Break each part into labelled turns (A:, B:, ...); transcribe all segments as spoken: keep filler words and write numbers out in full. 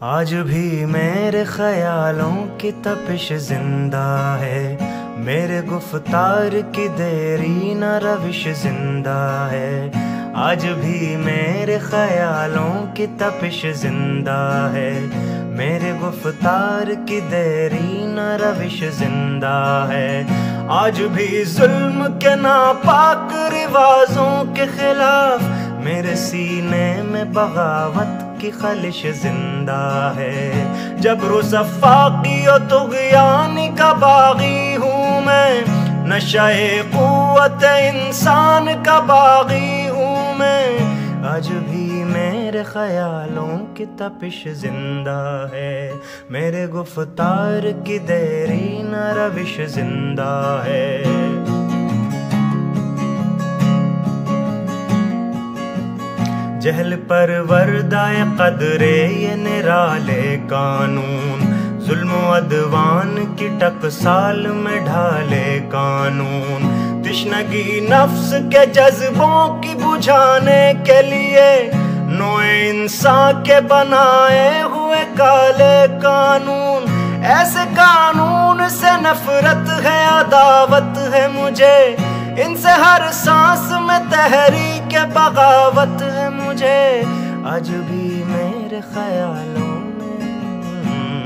A: आज भी मेरे ख्यालों की तपिश जिंदा है, मेरे गुफ्तार की देरी न रविश जिंदा है। आज भी मेरे ख्यालों की तपिश जिंदा है, मेरे गुफ्तार की देरी न रविश जिंदा है। आज भी जुल्म के नापाक रिवाजों के खिलाफ मेरे सीने में बगावत की खलिश जिंदा है। जबरो सफ़ाकी और तुग़यानी का बागी हूँ मैं, नशाए क़ुव्वत इंसान का बागी हूँ मैं। आज भी मेरे ख्यालों की तपिश जिंदा है, मेरे गुफ्तार की देरी न रविश जिंदा है। जहल पर वर्दाए कदरे ये निराले कानून, जुल्म अदवान की टकसाल में ढाले कानून। तिश्नगी नफ्स के जज्बों की बुझाने के लिए नोए इंसान के बनाए हुए काले कानून। ऐसे कानून से नफरत है, अदावत है मुझे, इनसे हर सांस में तहरीक बगावत है मुझे। आज भी मेरे ख्यालों में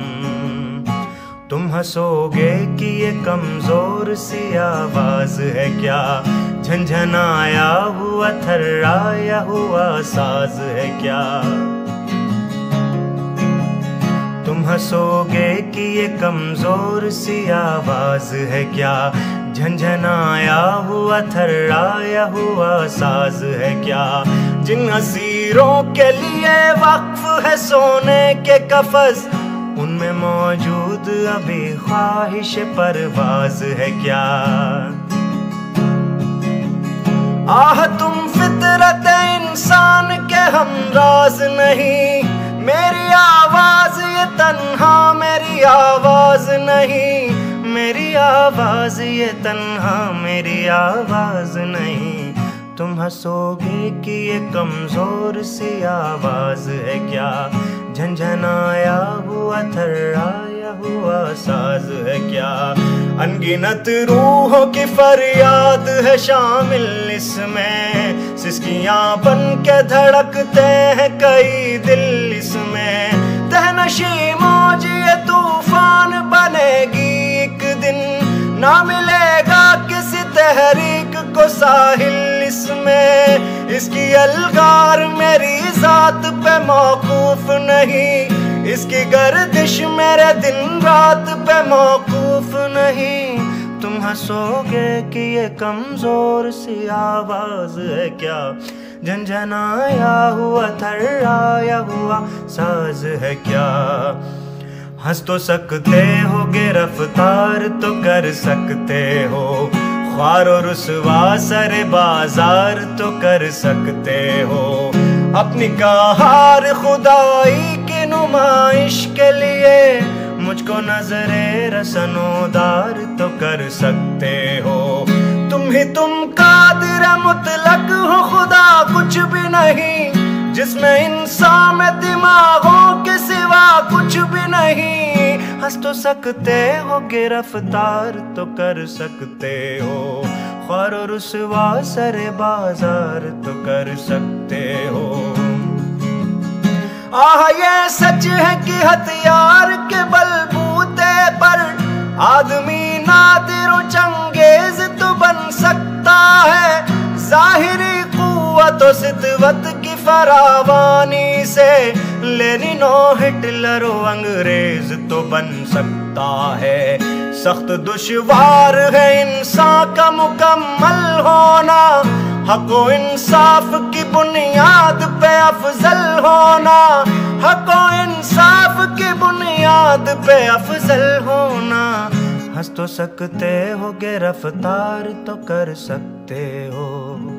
A: तुम हंसोगे कि ये कमजोर सी आवाज है क्या, झंझनाया हुआ थर्राया हुआ साज है क्या। तुम हंसोगे कि ये कमजोर सी आवाज है क्या, झंझनाया हुआ थर्राया हुआ साज है क्या। जिन असीरों के लिए वक्फ है सोने के कफस, उनमें मौजूद अभी ख्वाहिश परवाज है क्या। आह तुम फितरत इंसान के हमराज नहीं, मेरी आवाज ये तन्हा मेरी आवाज नहीं, मेरी आवाज ये तन्हा मेरी आवाज नहीं। तुम हंसोगे कि ये कमजोर सी आवाज है क्या, झंझनाया हुआ थर्राया हुआ साज है क्या। अनगिनत रूहों की फरियाद है शामिल इसमें, सिसकियां बन के धड़कते हैं कई दिल इसमें। तहनशी मौज ये तूफान बनेगी एक दिन, ना मिलेगा किसी तहरीक को साहिल इसमें। इसकी अलगार मेरी जात पे मौकूफ नहीं, इसकी गर्दिश मेरे दिन रात पे मौकूफ नहीं। तुम हंसोगे कि ये कमजोर सी आवाज है क्या, झंझनाया हुआ थर्राया हुआ साज है क्या। हंस तो सकते हो गिरफ्तार तो कर सकते हो, ख्वार और रुसवा सरे बाजार तो कर सकते हो। अपनी कहार खुदाई की नुमाइश के लिए मुझको नजरे रसनोदार तो कर सकते हो। तुम ही तुम कादिर मुतलक हो, खुदा कुछ भी नहीं, जिसमें इंसान में दिमागों के सिवा कुछ भी नहीं। हंस तो सकते हो गिरफ्तार तो कर सकते हो, ख्वार और रुसवा सरे बाजार तो कर सकते हो। आह ये सच है कि हथियार के बलबूते पर आदमी नादिर चंगेज तो बन सकता है। जाहिरी कुव्वत और सितवत की फरावानी से लेनिन और हिटलर अंग्रेज तो बन सकता है। सख्त दुश्वार है इंसान का मुकम्मल होना, हक व इंसाफ की बुनियाद पे अफजल होना, हक व इंसाफ की बुनियाद पे अफजल होना। हंस तो सकते हो गिरफ्तार तो कर सकते हो।